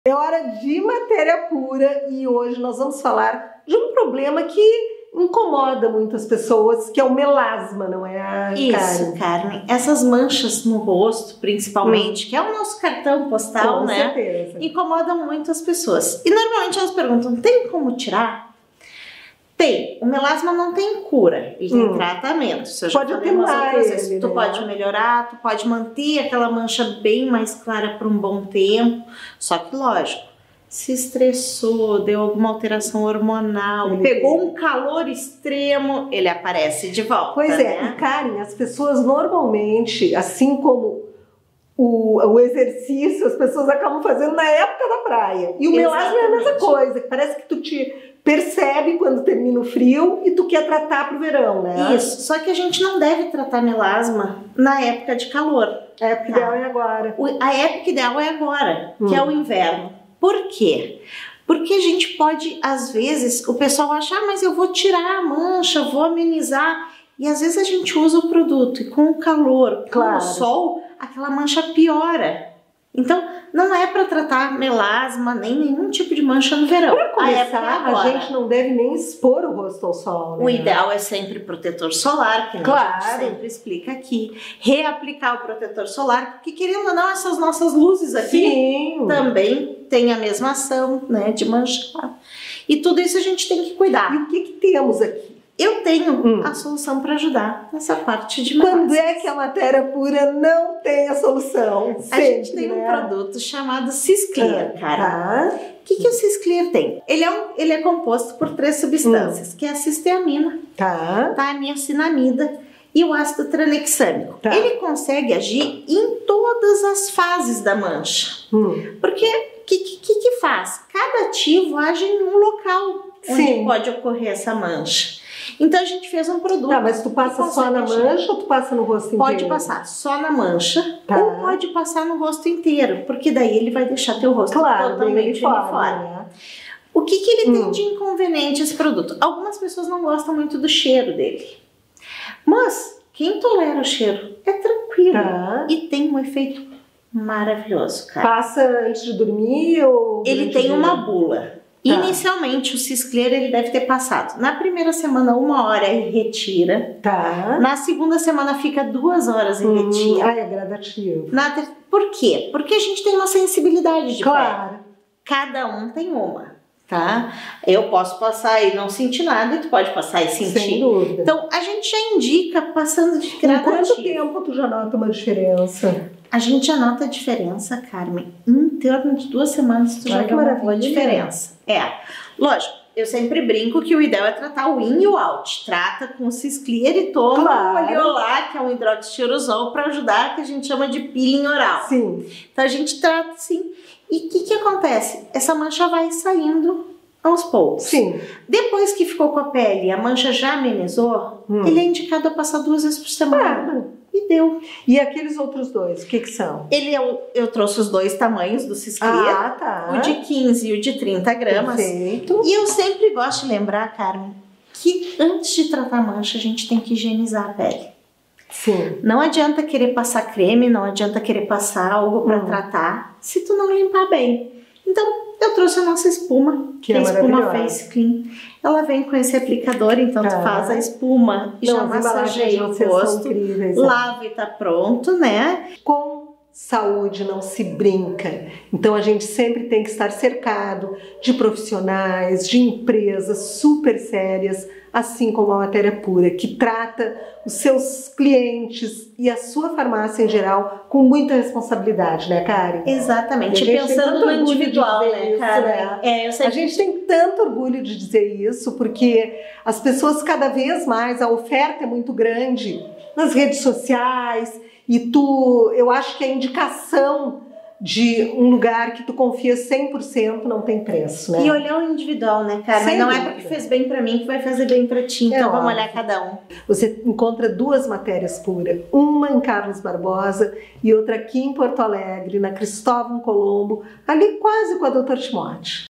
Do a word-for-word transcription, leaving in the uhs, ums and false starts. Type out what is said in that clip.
É hora de matéria pura e hoje nós vamos falar de um problema que incomoda muitas pessoas, que é o melasma, não é, a Isso, Karen? Carmen. Essas manchas no rosto, principalmente, hum. que é o nosso cartão postal, Com né? certeza. Incomodam muito as pessoas. E normalmente elas perguntam, tem como tirar? Tem. O melasma não tem cura, ele tem hum. tratamento. Isso eu já pode falei umas outras vezes. ele, Tu né? pode melhorar, tu pode manter aquela mancha bem mais clara por um bom tempo. Só que, lógico, se estressou, deu alguma alteração hormonal, ele pegou tem. um calor extremo, ele aparece de volta. Pois é, né? e Karen, as pessoas normalmente, assim como o, o exercício, as pessoas acabam fazendo na época da praia. E o melasma é a mesma coisa, parece que tu te percebe quando termina o frio e tu quer tratar pro verão, né? Isso, só que a gente não deve tratar melasma na época de calor. A época tá? ideal é agora. O, a época ideal é agora, hum. que é o inverno. Por quê? Porque a gente pode, às vezes, o pessoal acha, ah, mas eu vou tirar a mancha, vou amenizar. E às vezes a gente usa o produto e com o calor, claro. com o sol, aquela mancha piora. Então, não é para tratar melasma, nem nenhum tipo de mancha no verão. Para começar, a, a gente não deve nem expor o rosto ao sol, né? O ideal é sempre protetor solar, que claro. a gente sempre explica aqui. Reaplicar o protetor solar, porque querendo ou não, essas nossas luzes aqui Sim. também têm a mesma ação, né, de manchar. E tudo isso a gente tem que cuidar. E o que que temos aqui? Eu tenho hum. a solução para ajudar nessa parte de melasma. Quando é que a matéria pura não tem a solução? A Sempre, gente tem né? um produto chamado Cisclear, ah, cara. Tá. O que, que o Cisclear tem? Ele é, um, ele é composto por três substâncias, hum. que é a cisteamina, tá. tá, a niacinamida e o ácido tranexâmico. Tá. Ele consegue agir em todas as fases da mancha. Hum. Porque o que, que, que faz? Cada ativo age em um local onde Sim. pode ocorrer essa mancha. Então a gente fez um produto. Tá, mas tu passa só na mancha ou tu passa no rosto inteiro? Pode passar só na mancha, tá. ou pode passar no rosto inteiro, porque daí ele vai deixar teu rosto claro, totalmente uniforme. uniforme. Né? O que, que ele hum. tem de inconveniente esse produto? Algumas pessoas não gostam muito do cheiro dele, mas quem tolera o cheiro é tranquilo tá. e tem um efeito maravilhoso, cara. Passa antes de dormir ou... Ele tem uma bula. Tá. Inicialmente, o Cisclear ele deve ter passado na primeira semana uma hora e retira. Tá. Na segunda semana fica duas horas e hum, retira. Ah, é gradativo. Na ter... Por quê? Porque a gente tem uma sensibilidade de claro. pele. Cada um tem uma, tá? Eu posso passar e não sentir nada e tu pode passar e sentir. Sem dúvida. Então, a gente já indica passando de gradativo. Em quanto tempo tu já nota uma diferença? A gente já nota a diferença, Carmen. Em torno de duas semanas tu já nota a diferença. É, lógico, eu sempre brinco que o ideal é tratar o in e o out. Trata com o Cisclear e toma claro. o oleolar, que é um hidroxitirosol, para ajudar, que a gente chama de peeling oral. Sim. Então a gente trata assim. E o que que acontece? Essa mancha vai saindo aos poucos. Sim. Depois que ficou com a pele e a mancha já amenizou, hum. ele é indicado a passar duas vezes por semana. Ah. E deu. E aqueles outros dois, o que que são? Ele eu, eu trouxe os dois tamanhos do Cisclear, ah, tá. o de quinze e o de trinta gramas. Perfeito. E eu sempre gosto de lembrar, Carmen, que antes de tratar a mancha, a gente tem que higienizar a pele. Sim. Não adianta querer passar creme, não adianta querer passar algo para hum. tratar, se tu não limpar bem. Então, eu trouxe a nossa espuma, que, que é a espuma Face Clean. Ela vem com esse aplicador, então tá. tu faz a espuma e não, já massageia o rosto, incríveis, lava é. e tá pronto, né? Com saúde não se brinca. Então a gente sempre tem que estar cercado de profissionais, de empresas super sérias, assim como a Matéria Pura, que trata os seus clientes e a sua farmácia em geral com muita responsabilidade, né, Karen? Exatamente, pensando no individual, né, Karen? Né? É, eu sempre... A gente tem tanto orgulho de dizer isso, porque as pessoas cada vez mais, a oferta é muito grande nas redes sociais, e tu, eu acho que a indicação de um lugar que tu confia cem por cento não tem preço, né? E olhar o individual, né, cara? Mas não é porque fez bem pra mim que vai fazer bem pra ti, então é vamos óbvio. Olhar cada um. Você encontra duas matérias puras, uma em Carlos Barbosa e outra aqui em Porto Alegre, na Cristóvão Colombo, ali quase com a doutor Timóteo.